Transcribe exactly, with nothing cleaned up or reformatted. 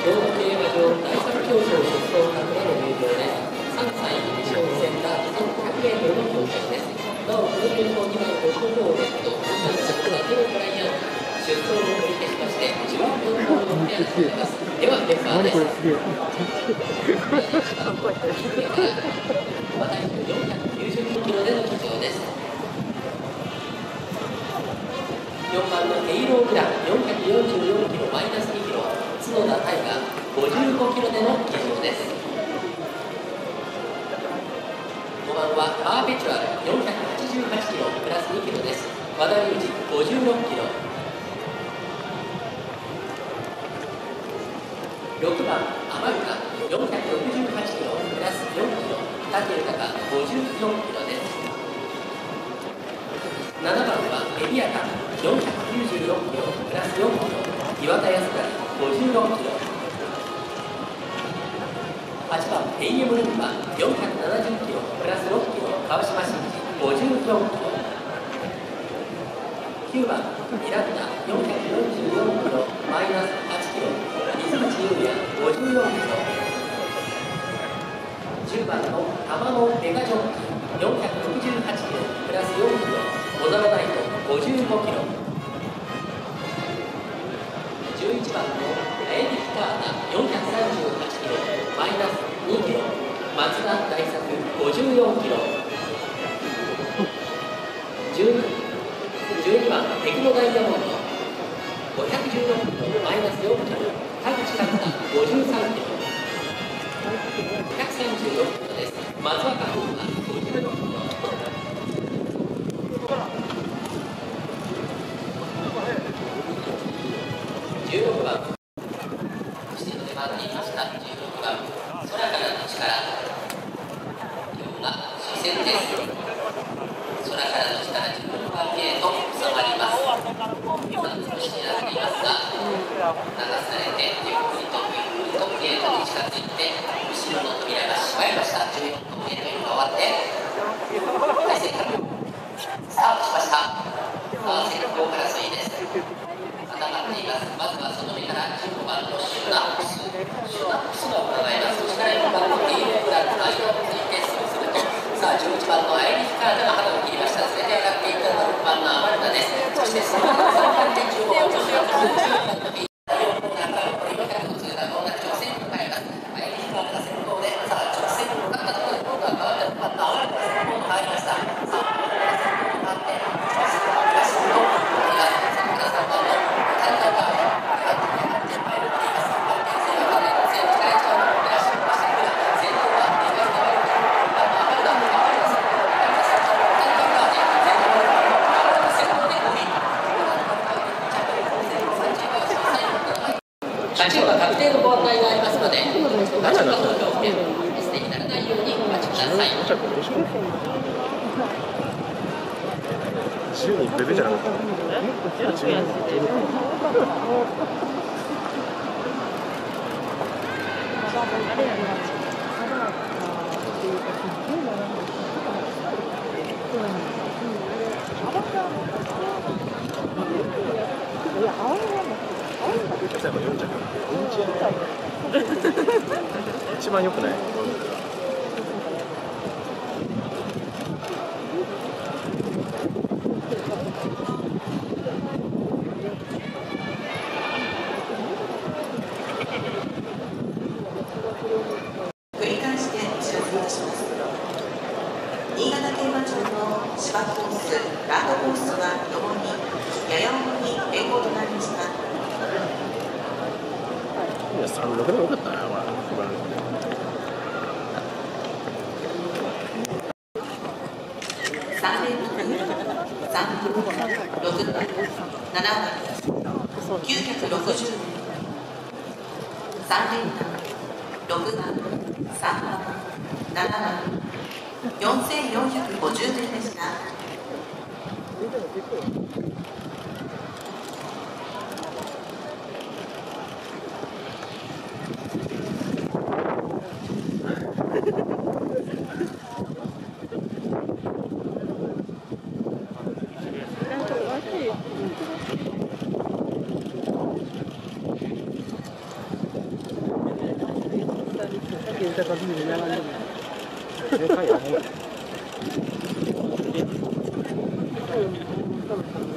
兵庫競馬場第三競争出走格への入場です。さんさい以上を戦ったせんごひゃくメートルの競争です。なお、この競争にばんオフローレット、さん着はテロトライアン出走を取り消しましてじゅうよんぷんほどのペアになります。ではレファーです。馬体重よんひゃくきゅうじゅうキロでの騎乗です。よんばんのヘイローグランよんひゃくよんじゅうよんキロマイナスにキロ、角田大河ごじゅうごキロでの騎乗です。ごばんはパーペチュアルよんひゃくはちじゅうはちキロプラスにキロです。和田裕二ごじゅうろっキロ。ろくばんアマルカよんひゃくろくじゅうはちキロプラスよんキロ、武豊ごじゅうよんキロです。ななばんはエビアカよんひゃくきゅうじゅうろっキロプラスよんキロ、岩田康成ごじゅうろっキロ。はちばんエイエムルンバよんひゃくななじゅうキロプラスろっキロ、川島真司ごじゅうよんキロ。きゅうばんミランダよんひゃくよんじゅうよんキロマイナスはちキロ、水口優也ごじゅうよんキロ。じゅうばんの玉野メガジョッキよんひゃくろくじゅうはちキロプラスよんキロ、小沢ナイトごじゅうごキロ。じゅういちばんのエディ・カータよんひゃくさんじゅうはちキロマイナスにキロ、松田大作ごじゅうよんキロ。じゅうにばんテクノダイヤモンドごひゃくじゅうろっキロマイナスよんキロ、田口勝太ごじゅうさんキロ。ひゃくさんじゅうろっキロです。松若風磨ごじゅうろっキロ。じゅうろくばん出場で回っていましたじゅうろくばん空からの力、今日は初戦です。空からの力じゅうろくばんへと収まります。今少しになっていますが、流されてゆっくりとゆっくりとゲートに近づいて後ろの扉が閉まりました。じゅうよんとゲートに変わって体勢からスタートしました。さあ先行争いです。固まっています。まずはその目からじゅうごばんのシュナックスシュナックスが伺います。そしてよんばんのエイルフランの間をついてすぐすると、さあじゅういちばんのアイリフカードが肌を切りました。連れて上がっていったのはろくばんのアマルダです。そしてそのままさんばんでじゅうごばんのシュナックス、じゅうばんのエイルフランがよんひゃくの通過の直線に向かいます。アイリフカードが先頭で、さあ直線に向かったところで今度は変わってろくばんのアマルダが先頭に変わりました。さあアマルダが先頭に変わって直線を出してよんばんのエイルフランがさんばんのタンタンが勝ちは確定のご案内がありますので、ガチャカ投票をしてミスにならないようにお待ちください。 じゅうにベベじゃなかった。一番良くない。 繰り返してお知らせいたします。新潟競馬場の芝コース、ランドコースはともにやや重に変更となりました。 いや、さんろくでもよかったな、まあ。 さんレーン、さん、ろく、ななばん、きゅうひゃくろくじゅう、さんレーン、ろくばん、さんばん、ななばん、よんせんよんひゃくごじゅうめんでした。 kita kasih di jalan ini. Dia kayak